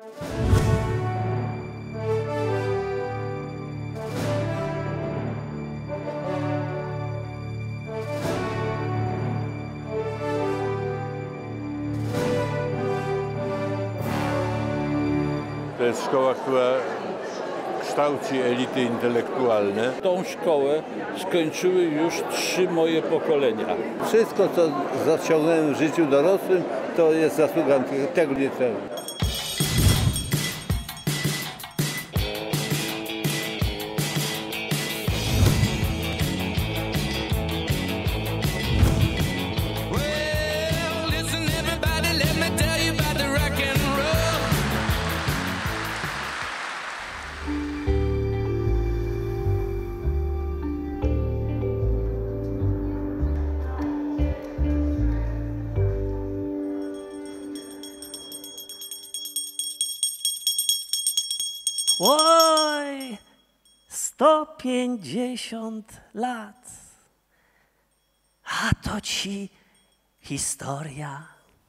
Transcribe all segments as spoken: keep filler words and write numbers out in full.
To jest szkoła, która kształci elity intelektualne. Tą szkołę skończyły już trzy moje pokolenia. Wszystko, co zaciągnąłem w życiu dorosłym, to jest zasługa tego liceum. Oj, sto pięćdziesiąt lat, a to ci historia.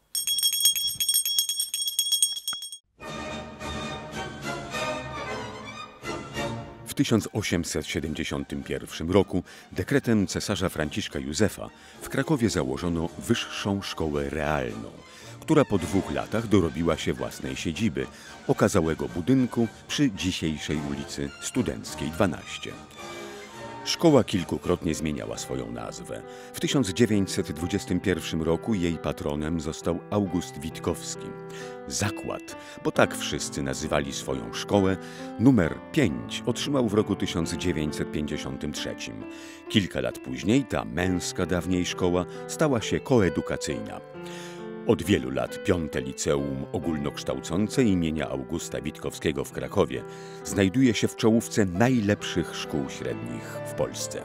W tysiąc osiemset siedemdziesiątym pierwszym roku dekretem cesarza Franciszka Józefa w Krakowie założono Wyższą Szkołę Realną, która po dwóch latach dorobiła się własnej siedziby, okazałego budynku przy dzisiejszej ulicy Studenckiej dwanaście. Szkoła kilkukrotnie zmieniała swoją nazwę. W tysiąc dziewięćset dwudziestym pierwszym roku jej patronem został August Witkowski. Zakład, bo tak wszyscy nazywali swoją szkołę, numer pięć otrzymał w roku tysiąc dziewięćset pięćdziesiątym trzecim. Kilka lat później ta męska dawniej szkoła stała się koedukacyjna. Od wielu lat piąte liceum ogólnokształcące imienia Augusta Witkowskiego w Krakowie znajduje się w czołówce najlepszych szkół średnich w Polsce.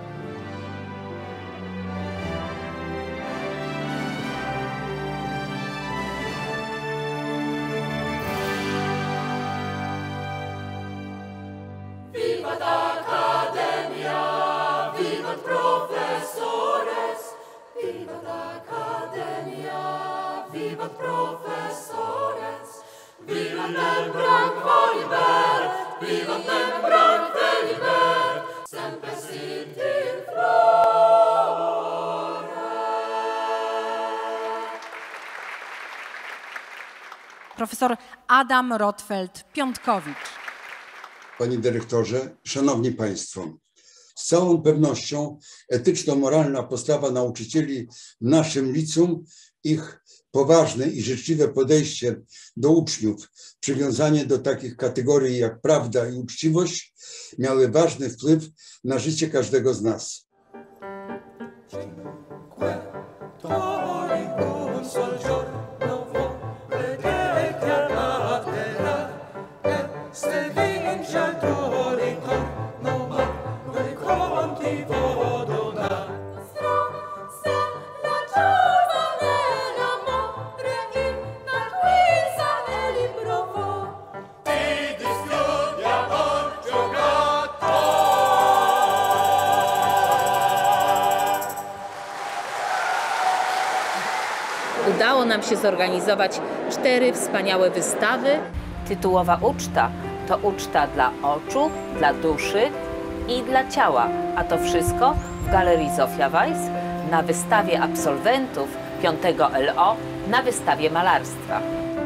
Vivat Academia, vivat professores, vivat Academia, vivat professores, vivat el branc volibert, vivat el branc velibert, semper sit in flore. Profesor Adam Rotfeld-Piątkowicz. Panie dyrektorze, szanowni państwo, z całą pewnością etyczno-moralna postawa nauczycieli w naszym liceum, ich poważne i życzliwe podejście do uczniów, przywiązanie do takich kategorii jak prawda i uczciwość miały ważny wpływ na życie każdego z nas. Udało nam się zorganizować cztery wspaniałe wystawy. Tytułowa uczta to uczta dla oczu, dla duszy i dla ciała, a to wszystko w Galerii Zofia Weiss na wystawie absolwentów piątego L O na wystawie malarstwa.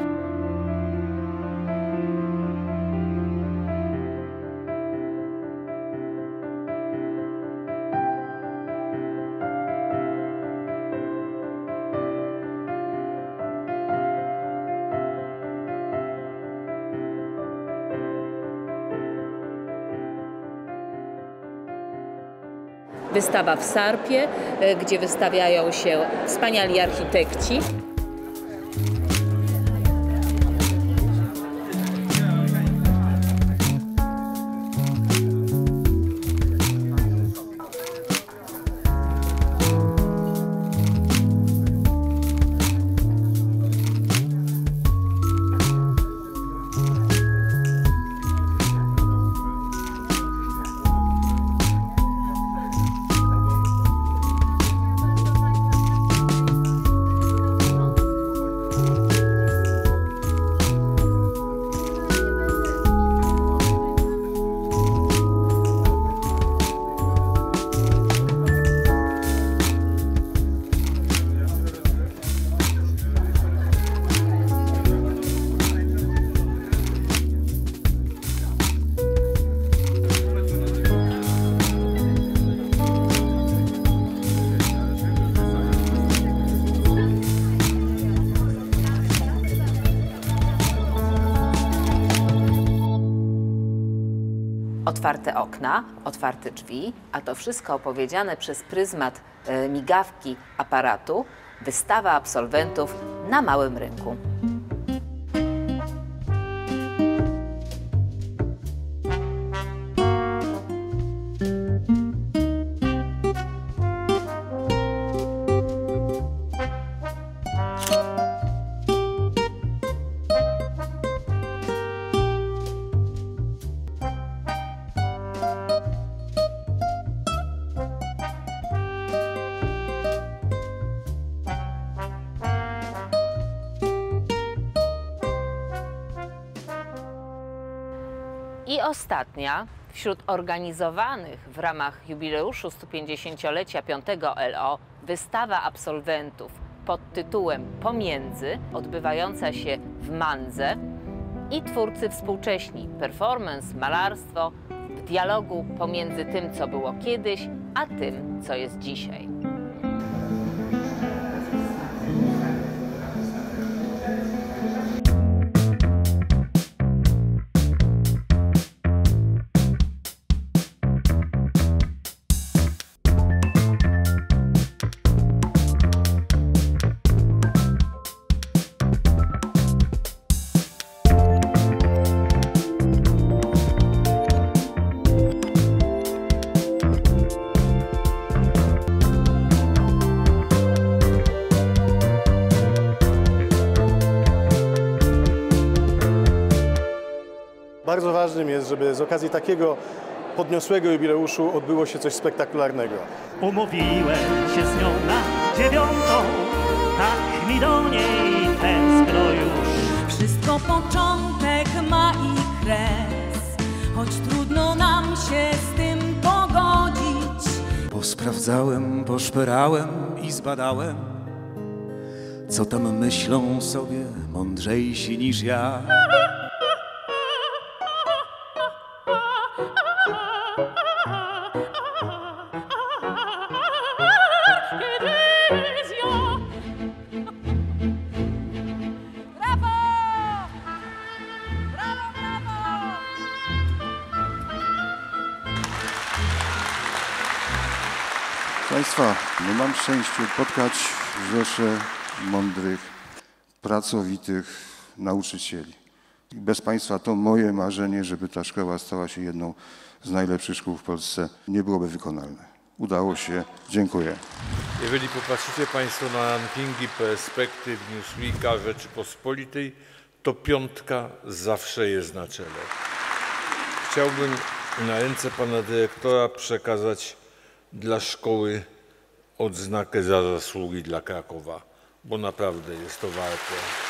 Wystawa w Sarpie, gdzie wystawiają się wspaniali architekci. Otwarte okna, otwarte drzwi, a to wszystko opowiedziane przez pryzmat e, migawki aparatu, wystawa absolwentów na małym rynku. I ostatnia wśród organizowanych w ramach jubileuszu stu pięćdziesięciolecia piątego L O wystawa absolwentów pod tytułem Pomiędzy, odbywająca się w Mandze, i twórcy współcześni, performance, malarstwo w dialogu pomiędzy tym, co było kiedyś, a tym, co jest dzisiaj. Bardzo ważnym jest, żeby z okazji takiego podniosłego jubileuszu odbyło się coś spektakularnego. Umówiłem się z nią na dziewiątą, tak mi do niej tęskno już. Wszystko początek ma i kres, choć trudno nam się z tym pogodzić. Posprawdzałem, poszperałem i zbadałem, co tam myślą sobie mądrzejsi niż ja. Państwa, no mam szczęście spotkać rzeszę mądrych, pracowitych nauczycieli. I bez Państwa to moje marzenie, żeby ta szkoła stała się jedną z najlepszych szkół w Polsce, nie byłoby wykonalne. Udało się. Dziękuję. Jeżeli popatrzycie Państwo na rankingi perspektyw Newsweeka Rzeczypospolitej, to piątka zawsze jest na czele. Chciałbym na ręce Pana Dyrektora przekazać dla szkoły odznakę za zasługi dla Krakowa, bo naprawdę jest to warte.